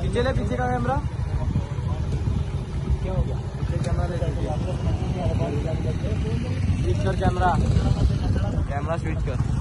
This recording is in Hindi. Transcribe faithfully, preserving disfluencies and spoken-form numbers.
पीछे ले, पीछे का कैमरा क्या हो गया? पीछे कैमरा ले, स्विच कर कैमरा, कैमरा स्विच कर।